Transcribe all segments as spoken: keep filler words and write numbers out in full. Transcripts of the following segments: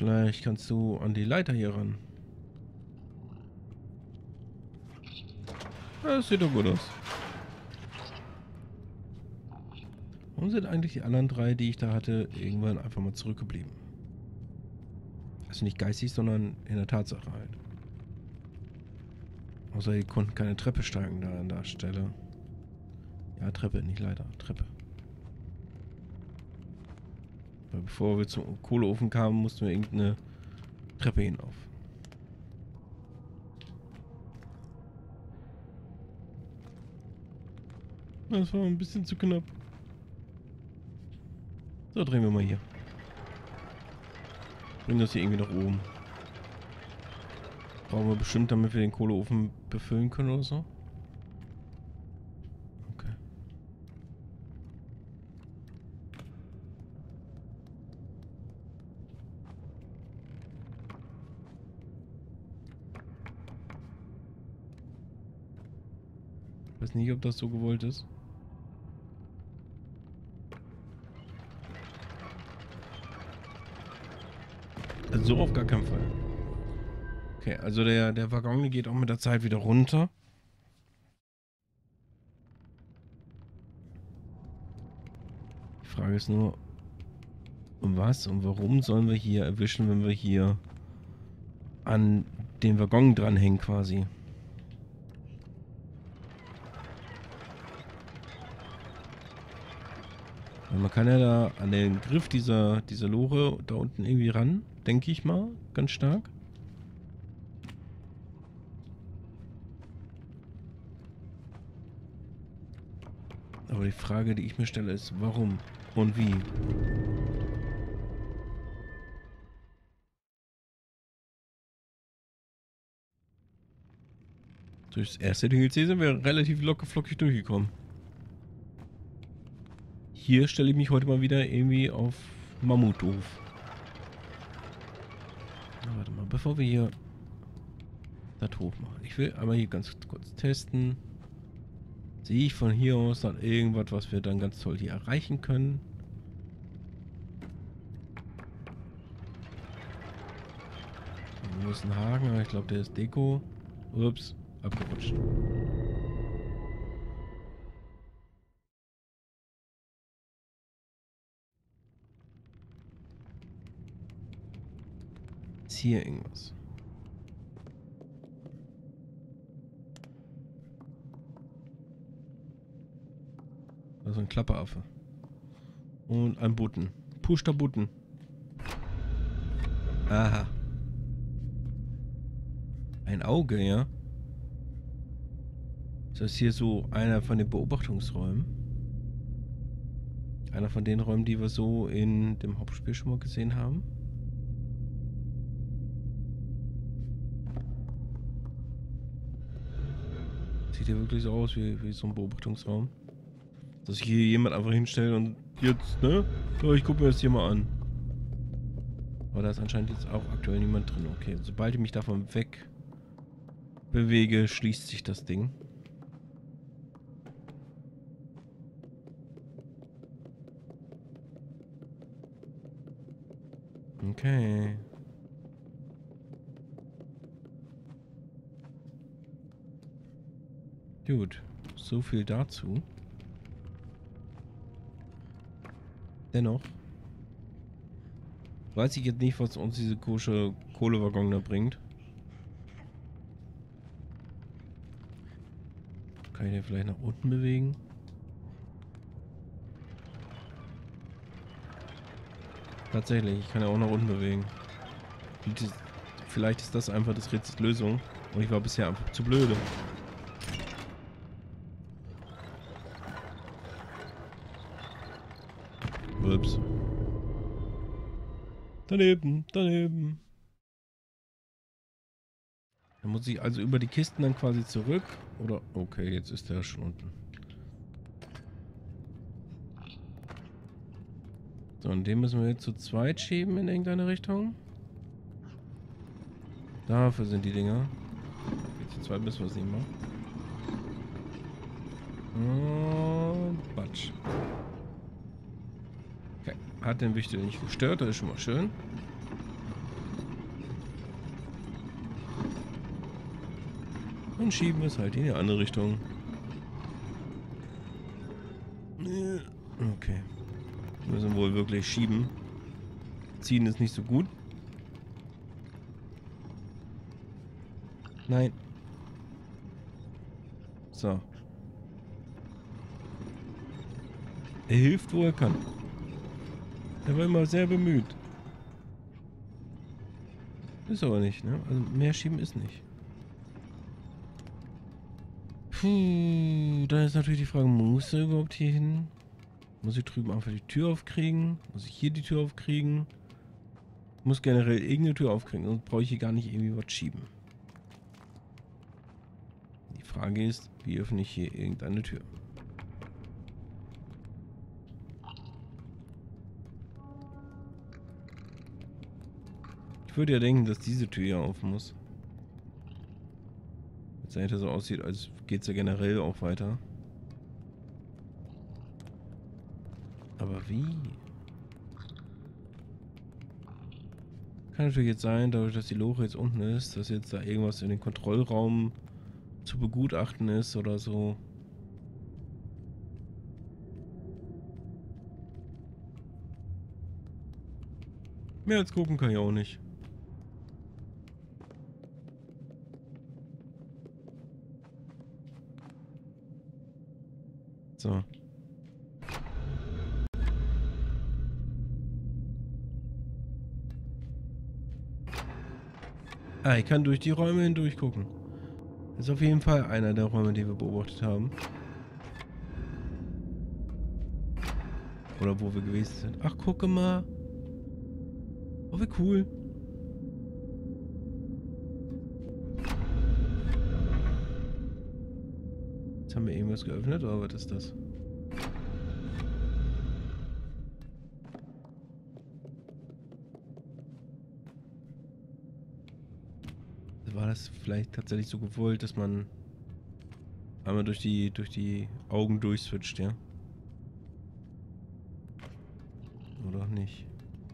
Vielleicht kannst du an die Leiter hier ran. Ja, das sieht doch gut aus. Warum sind eigentlich die anderen drei, die ich da hatte, irgendwann einfach mal zurückgeblieben? Also nicht geistig, sondern in der Tatsache halt. Außer die konnten keine Treppe steigen da an der Stelle. Ja, Treppe, nicht Leiter, Treppe. Weil bevor wir zum Kohleofen kamen, mussten wir irgendeine Treppe hinauf. Das war ein bisschen zu knapp. So, drehen wir mal hier. Bringen das hier irgendwie nach oben. Brauchen wir bestimmt, damit wir den Kohleofen befüllen können oder so. Okay. Ich weiß nicht, ob das so gewollt ist. Also so auf gar keinen Fall. Okay, also der, der Waggon geht auch mit der Zeit wieder runter. Die Frage ist nur, was und warum sollen wir hier erwischen, wenn wir hier an den Waggon dranhängen quasi? Weil man kann ja da an den Griff dieser, dieser Lore da unten irgendwie ran, denke ich mal, ganz stark. Aber die Frage, die ich mir stelle, ist, warum und wie? Durchs erste D L C sind wir relativ locker flockig durchgekommen. Hier stelle ich mich heute mal wieder irgendwie auf Mammuthof. Na, warte mal, bevor wir hier das hoch machen. Ich will einmal hier ganz kurz testen. Sehe ich von hier aus dann irgendwas, was wir dann ganz toll hier erreichen können? Wo ist ein Haken? Aber ich glaube, der ist Deko. Ups, abgerutscht. Ist hier irgendwas? Das ist ein Klapperaffe. Und ein Button. Push der Button. Aha. Ein Auge, ja? Ist das hier so einer von den Beobachtungsräumen? Einer von den Räumen, die wir so in dem Hauptspiel schon mal gesehen haben? Sieht ja wirklich so aus wie, wie so ein Beobachtungsraum. Dass sich hier jemand einfach hinstellt und jetzt, ne? So, ich gucke mir das hier mal an. Aber da ist anscheinend jetzt auch aktuell niemand drin. Okay, sobald ich mich davon weg bewege, schließt sich das Ding. Okay. Gut, so viel dazu. Dennoch weiß ich jetzt nicht, was uns diese kosche Kohlewaggon da bringt. Kann ich den vielleicht nach unten bewegen? Tatsächlich, ich kann ja auch nach unten bewegen. Vielleicht ist das einfach das Rätsels Lösung und ich war bisher einfach zu blöde. Ups. Daneben, daneben. Dann muss ich also über die Kisten dann quasi zurück. Oder, okay, jetzt ist der schon unten. So, und den müssen wir jetzt zu zweit schieben in irgendeine Richtung. Dafür sind die Dinger. Okay, zu zweit müssen wir es nicht machen. Und Batsch. Okay, hat den Wichtel nicht gestört, das ist schon mal schön. Und schieben wir es halt in die andere Richtung. Okay. Wir müssen wohl wirklich schieben. Ziehen ist nicht so gut. Nein. So. Er hilft, wo er kann. Er war immer sehr bemüht. Ist aber nicht, ne? Also mehr schieben ist nicht. Puh, da ist natürlich die Frage, muss er überhaupt hier hin? Muss ich drüben einfach die Tür aufkriegen? Muss ich hier die Tür aufkriegen? Ich muss generell irgendeine Tür aufkriegen, sonst brauche ich hier gar nicht irgendwie was schieben. Die Frage ist, wie öffne ich hier irgendeine Tür? Ich würde ja denken, dass diese Tür hier auf muss. Jetzt dahinter so aussieht, als geht es ja generell auch weiter. Aber wie? Kann natürlich jetzt sein, dadurch, dass die Lore jetzt unten ist, dass jetzt da irgendwas in den Kontrollraum zu begutachten ist oder so. Mehr als gucken kann ich auch nicht. So. Ah, ich kann durch die Räume hindurch gucken. Das ist auf jeden Fall einer der Räume, die wir beobachtet haben. Oder wo wir gewesen sind. Ach, gucke mal. Oh, wie cool. Jetzt haben wir irgendwas geöffnet, oder was ist das? War das vielleicht tatsächlich so gewollt, dass man einmal durch die durch die Augen durchswitcht, ja? Oder auch nicht?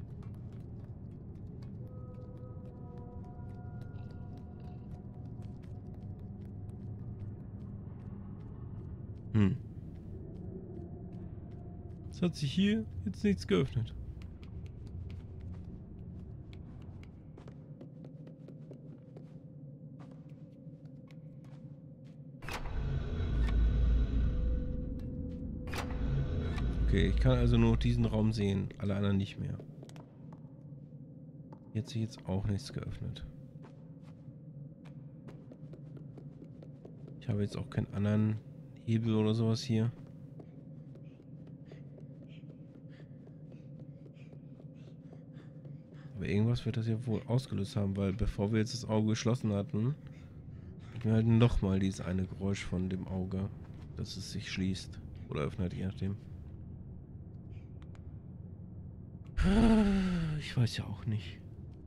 Hm. Es hat sich hier jetzt nichts geöffnet. Okay, ich kann also nur diesen Raum sehen, alle anderen nicht mehr. Hier hat sich jetzt auch nichts geöffnet. Ich habe jetzt auch keinen anderen Hebel oder sowas hier. Aber irgendwas wird das ja wohl ausgelöst haben, weil bevor wir jetzt das Auge geschlossen hatten, hatten wir halt nochmal dieses eine Geräusch von dem Auge, dass es sich schließt oder öffnet, je nachdem. Ich weiß ja auch nicht.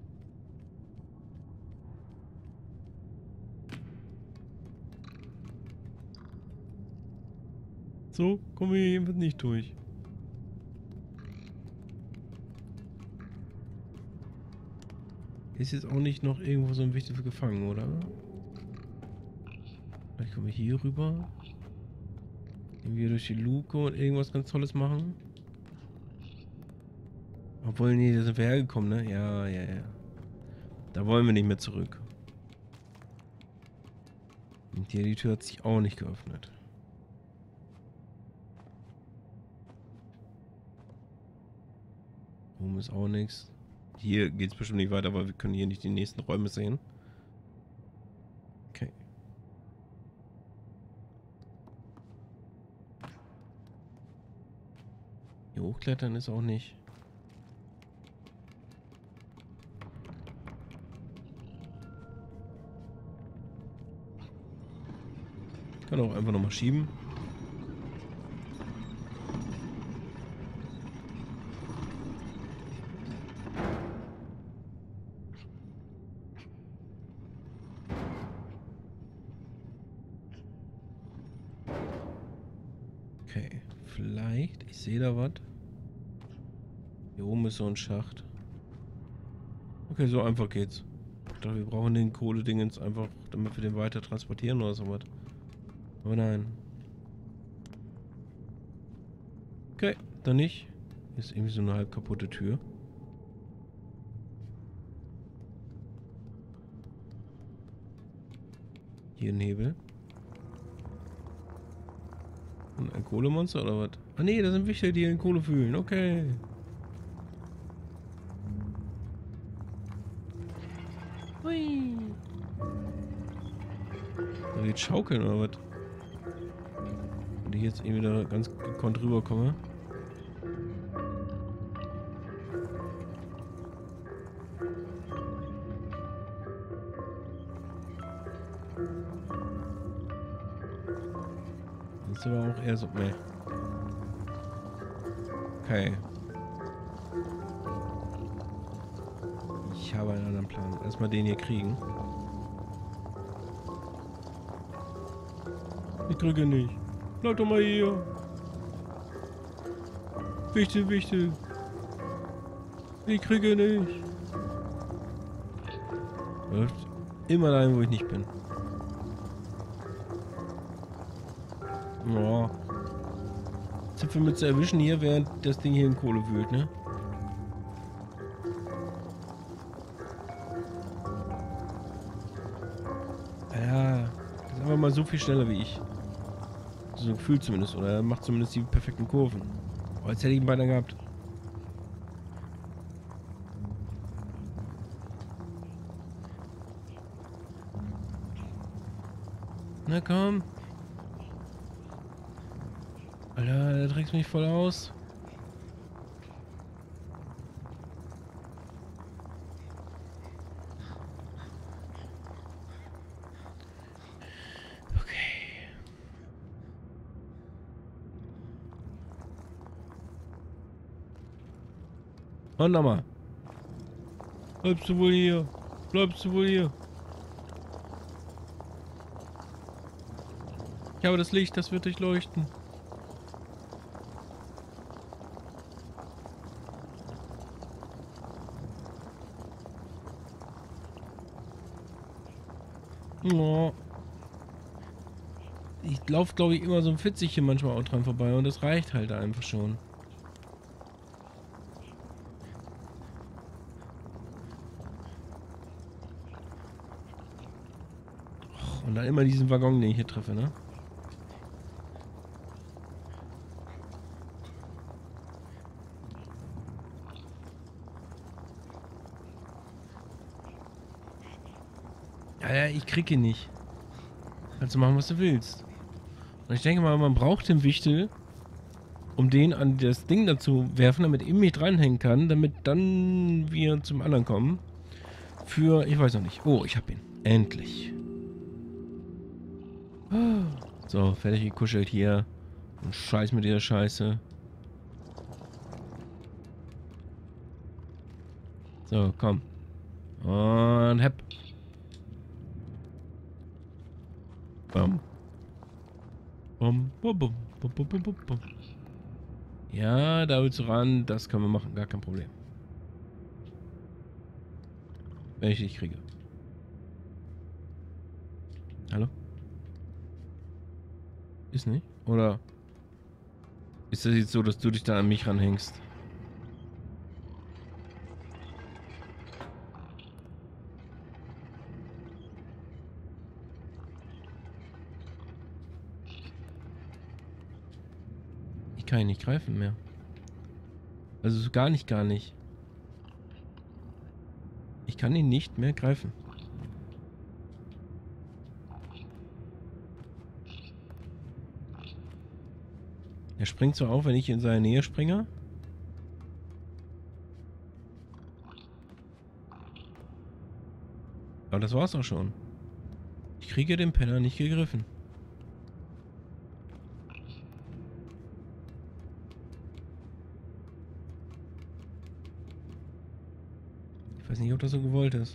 So, kommen wir hier jedenfalls nicht durch. Ist jetzt auch nicht noch irgendwo so ein wichtiges gefangen, oder? Vielleicht kommen wir hier rüber. Irgendwie durch die Luke und irgendwas ganz Tolles machen. Obwohl, nee, da sind wir hergekommen, ne? Ja, ja, ja. Da wollen wir nicht mehr zurück. Und hier, die Tür hat sich auch nicht geöffnet. Oben ist auch nichts. Hier geht es bestimmt nicht weiter, weil wir können hier nicht die nächsten Räume sehen. Okay. Hier hochklettern ist auch nicht. Kann auch einfach nochmal schieben. Okay, vielleicht. Ich sehe da was. Hier oben ist so ein Schacht. Okay, so einfach geht's. Ich dachte, wir brauchen den Kohledingens einfach damit wir den weiter transportieren oder sowas. Aber nein. Okay, dann nicht. Hier ist irgendwie so eine halb kaputte Tür. Hier ein Hebel. Und ein Kohlemonster oder was? Ah nee, das sind Wichte, die in Kohle fühlen. Okay. Hui. Da geht schaukeln oder was? Wenn ich jetzt irgendwie da ganz gekonnt rüberkomme. Das ist aber auch eher so. Nee. Okay. Ich habe einen anderen Plan. Erstmal den hier kriegen. Ich drücke nicht. Bleib doch mal hier. Wichtig, wichtig. Ich kriege nicht. Läuft immer dahin, wo ich nicht bin. Oh. Zipfelmütze erwischen hier, während das Ding hier in Kohle wühlt, ne? Ja, das ist einfach mal so viel schneller wie ich. So ein Gefühl zumindest. Oder er macht zumindest die perfekten Kurven. Oh, jetzt hätte ich ihn beinahe gehabt. Na komm. Alter, der trägt mich voll aus. Okay. Und nochmal. Bleibst du wohl hier? Bleibst du wohl hier? Ich habe das Licht, das wird dich leuchten. Oh. Ich laufe, glaube ich, immer so ein vierzig hier manchmal auch dran vorbei und das reicht halt einfach schon. Oh, und dann immer diesen Waggon, den ich hier treffe, ne? Ja, ja, ich krieg ihn nicht. Kannst du machen, was du willst. Und ich denke mal, man braucht den Wichtel, um den an das Ding dazu werfen, damit er mich dranhängen kann, damit dann wir zum anderen kommen. Für, ich weiß noch nicht. Oh, ich hab ihn. Endlich. So, fertig gekuschelt hier. Und scheiß mit dieser Scheiße. So, komm. Und hepp. Bam. Bum, bum, bum, bum, bum, bum, bum, bum. Ja, da willst du ran. Das können wir machen. Gar kein Problem. Wenn ich dich kriege. Hallo? Ist nicht? Oder ist das jetzt so, dass du dich da an mich ranhängst? Ich kann ihn nicht greifen mehr. Also so gar nicht, gar nicht. Ich kann ihn nicht mehr greifen. Er springt so auf, wenn ich in seine Nähe springe. Aber das war's auch schon. Ich kriege den Penner nicht gegriffen. Ich weiß nicht, ob das so gewollt ist.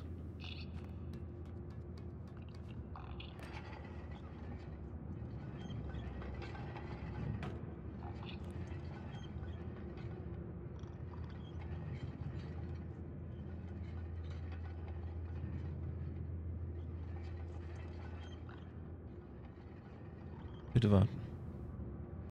Bitte warten.